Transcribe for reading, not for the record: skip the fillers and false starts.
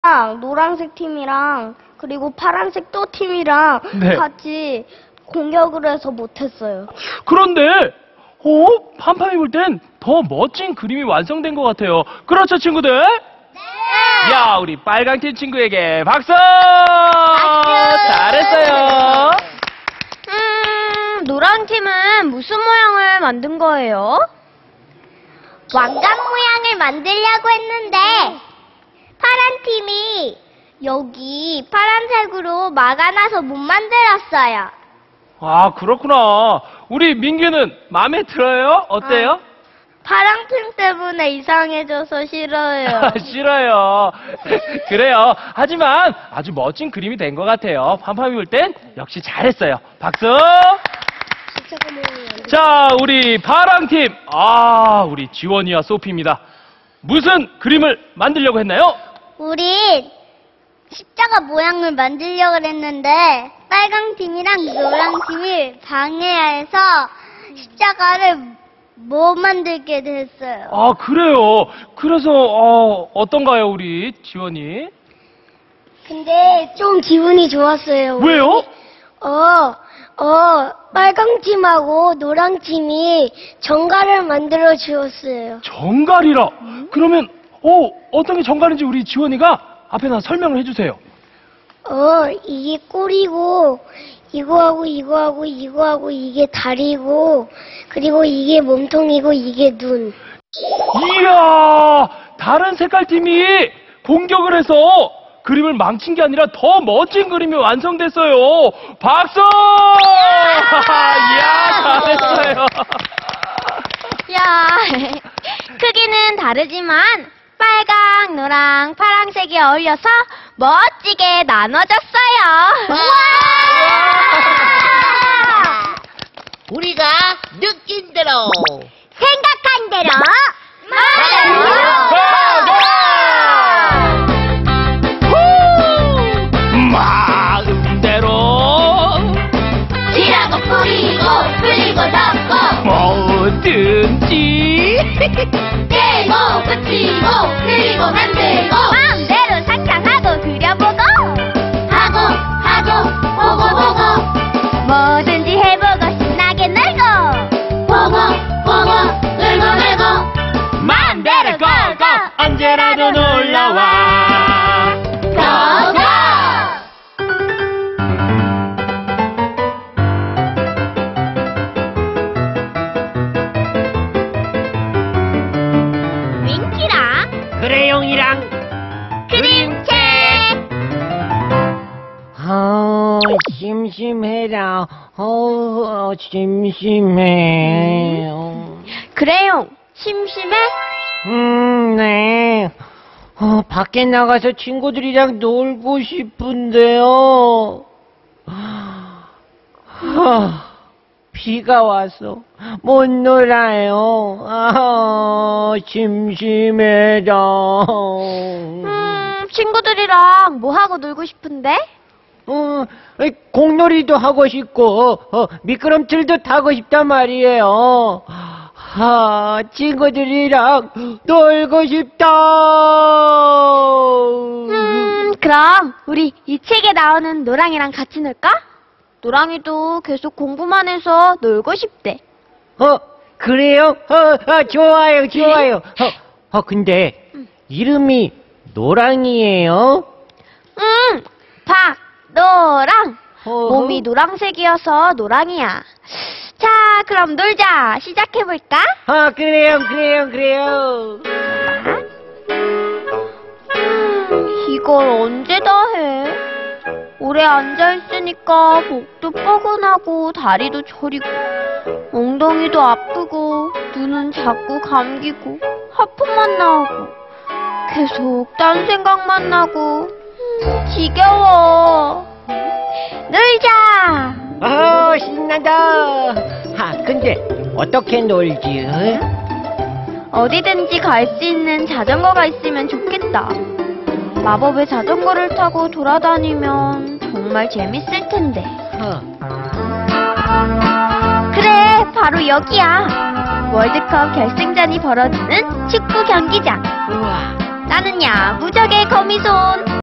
노란색 팀이랑 그리고 파란색 또 팀이랑 네. 같이 공격을 해서 못했어요. 그런데 팜팜이 볼 땐 더 멋진 그림이 완성된 것 같아요. 그렇죠, 친구들? 네! 야, 우리 빨강팀 친구에게 박수! 박수! 잘했어요. 노란 팀은 무슨 모양을 만든 거예요? 왕관 모양을 만들려고 했는데 파란 팀이 여기 파란색으로 막아놔서 못 만들었어요. 아, 그렇구나. 우리 민규는 마음에 들어요? 어때요? 파란 팀 때문에 이상해져서 싫어요. 싫어요. 그래요. 하지만 아주 멋진 그림이 된 것 같아요. 팜팜이 볼 땐 역시 잘했어요. 박수! 자, 우리 파랑팀. 우리 지원이와 소피입니다. 무슨 그림을 만들려고 했나요? 우리 십자가 모양을 만들려고 했는데 빨강 팀이랑 노랑 팀이 방해해서 십자가를 못 만들게 됐어요. 아, 그래요. 그래서 어떤가요, 우리 지원이? 근데 좀 기분이 좋았어요. 왜요? 빨강 팀하고 노랑 팀이 정갈을 만들어 주었어요. 정갈이라. 그러면 어떤 게 정갈인지 우리 지원이가 앞에 나서 설명을 해주세요. 이게 꼬리고 이거하고 이거하고 이거하고 이게 다리고 그리고 이게 몸통이고 이게 눈. 이야, 다른 색깔 팀이 공격을 해서 그림을 망친 게 아니라 더 멋진 그림이 완성됐어요. 박수! 이야, 잘했어요. 야, 크기는 다르지만 빨강, 노랑, 파란색이 어울려서 멋지게 나눠졌어요. 우리가 느낀 대로 생각한 대로 마음대로 지라고 뿌리고 덮고 뭐든지 떼고 붙이고 그리고 만들고 마음대로 상상하고 그려보고 하고 보고 뭐든지 해보고 신나게 놀고 보고 놀고 마음대로 고고 언제라도 놀러와. 고고 윙키랑 크레용이랑 그림책. 심심해라. 심심해. 크레용, 심심해? 네. 밖에 나가서 친구들이랑 놀고 싶은데요. 비가 와서 못 놀아요. 심심해라. 친구들이랑 뭐 하고 놀고 싶은데? 공놀이도 하고 싶고, 미끄럼틀도 타고 싶단 말이에요. 친구들이랑 놀고 싶다. 그럼 우리 이 책에 나오는 노랑이랑 같이 놀까? 노랑이도 계속 공부만 해서 놀고 싶대. 그래요? 좋아요, 좋아요. 근데 이름이 노랑이에요? 노랑. 어허. 몸이 노랑색이어서 노랑이야. 자, 그럼 놀자. 시작해볼까? 그래요. 이걸 언제 다 해? 오래 앉아있으니까 목도 뻐근하고 다리도 저리고 엉덩이도 아프고 눈은 자꾸 감기고 하품만 나오고 계속 딴 생각만 나고 지겨워. 놀자. 신난다. 근데 어떻게 놀지? 어디든지 갈 수 있는 자전거가 있으면 좋겠다. 마법의 자전거를 타고 돌아다니면 정말 재밌을 텐데. 그래, 바로 여기야. 월드컵 결승전이 벌어지는 축구 경기장. 우와. 나는야 무적의 거미손.